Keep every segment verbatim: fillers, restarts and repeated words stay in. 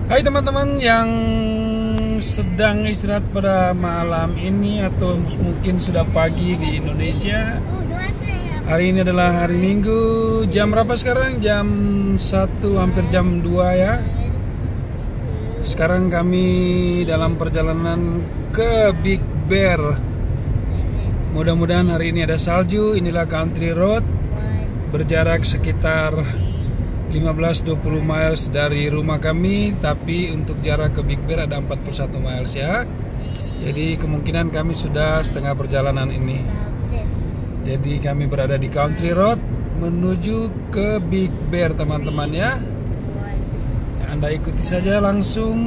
Hai teman-teman yang sedang istirahat pada malam ini atau mungkin sudah pagi di Indonesia. Hari ini adalah hari Minggu. Jam berapa sekarang? Jam satu hampir jam dua ya. Sekarang kami dalam perjalanan ke Big Bear. Mudah-mudahan hari ini ada salju. Inilah country road, berjarak sekitar lima belas sampai dua puluh miles dari rumah kami, tapi untuk jarak ke Big Bear ada empat puluh satu miles ya. Jadi kemungkinan kami sudah setengah perjalanan ini. Jadi kami berada di country road menuju ke Big Bear teman-teman ya. Anda ikuti saja langsung.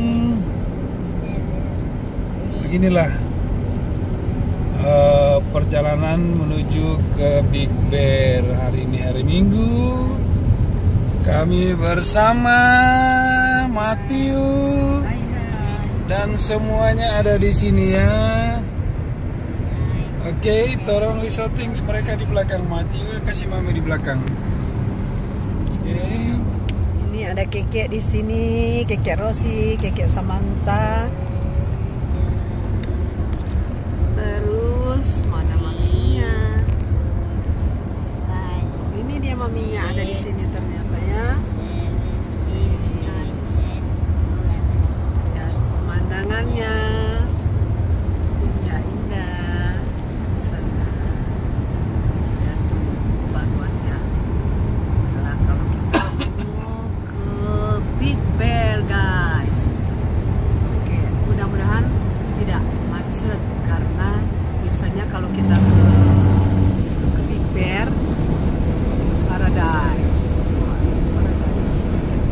Beginilah uh, perjalanan menuju ke Big Bear. Hari ini hari Minggu. Kami bersama Matthew dan semuanya ada di sini ya. Oke, okay, tolong lisoting mereka di belakang. Matthew kasih mami di belakang. Oke. Okay. Ini ada Kekek di sini, Kekek Rosi, Kekek Samantha. Terus mana maminya? Ini dia maminya ada di sini ternyata ya. Lihat pemandangannya, indah-indah di sana. Lihat tuh batuannya. Adalah kalau kita mau ke Big Bear guys. Oke, mudah-mudahan tidak macet karena biasanya kalau kita ke, ke Big Bear Paradise. Paradise.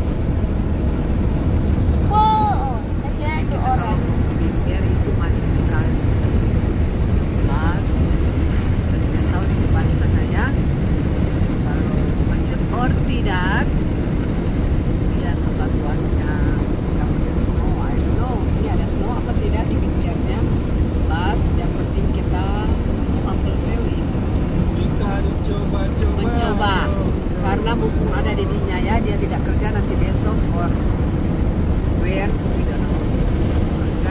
Wow, kecil itu orang. Big Bear itu macet sekali. Nah, kita tahu di depan sana ya. Kalau macet or tidak, lihat batuannya. Kemudian snow, I don't know. Ini ada snow apa tidak di Big Bear-nya? But yang penting kita Apple Valley. Kita dicoba-coba. Mencoba. Karena buku ada dedinya ya, dia tidak kerja nanti besok or where we don't know. Kerja.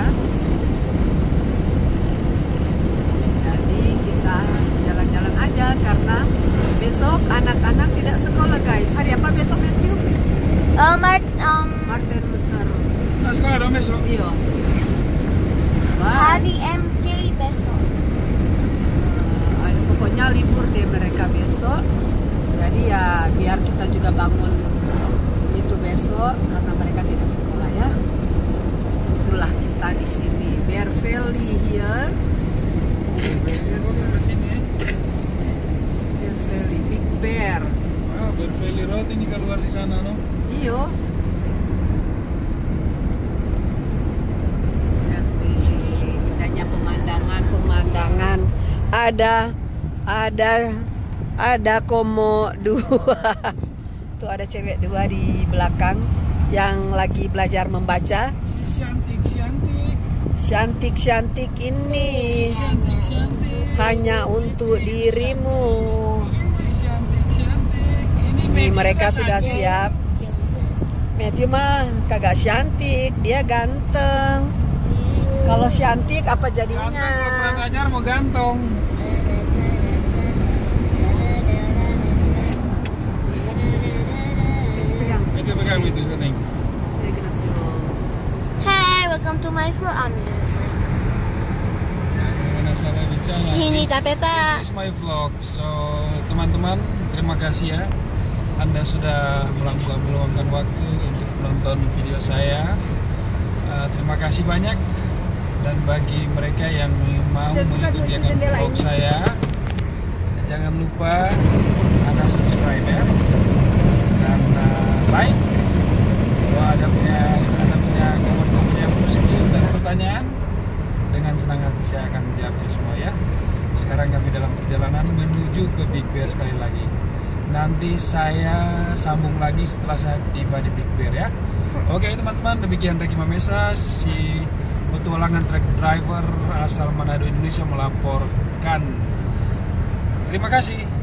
Jadi kita jalan-jalan aja karena besok anak-anak tidak sekolah guys. Hari apa besok Matthew? Uh, Mart, um, Martin Luther. Nah, sekolah dong besok. Iya. hari M K besok. Uh, pokoknya libur deh mereka besok. Jadi ya biar kita juga bangun itu besok karena mereka tidak sekolah ya. Itulah kita di sini Bear Valley here. Bear Valley, Big Bear. Wow, Bear Valley Road ini keluar di sana no. Iyo. Lihat nih, indahnya pemandangan, pemandangan. Ada, ada. Ada komo dua. Tuh ada cewek dua di belakang yang lagi belajar membaca. Si cantik, cantik. Cantik-cantik ini Cantik, cantik. hanya untuk dirimu. Si cantik, cantik. Ini, Ini mereka sudah siap. Matthew mah kagak cantik, dia ganteng. Kalau cantik apa jadinya? Ganteng, kalau kurang ajar mau gantong. Itu pegang itu setting. Hey, welcome to my farm. Jangan salah bicara. Ini tapi pak. This is my vlog. So teman-teman, terima kasih ya. Anda sudah meluangkan meluangkan waktu untuk menonton video saya. Uh, terima kasih banyak. Dan bagi mereka yang mau mengikuti akun vlog saya, jangan lupa Anda subscribe ya. Dan uh, like. Kalau ada punya ada punya komen-komen yang positif dan pertanyaan, dengan senang hati saya akan menjawabnya semua ya. Sekarang kami dalam perjalanan menuju ke Big Bear sekali lagi. Nanti saya sambung lagi setelah saya tiba di Big Bear ya. Oke teman-teman, demikian Reki Mamesa, si petualangan truk driver asal Manado Indonesia melaporkan. Terima kasih.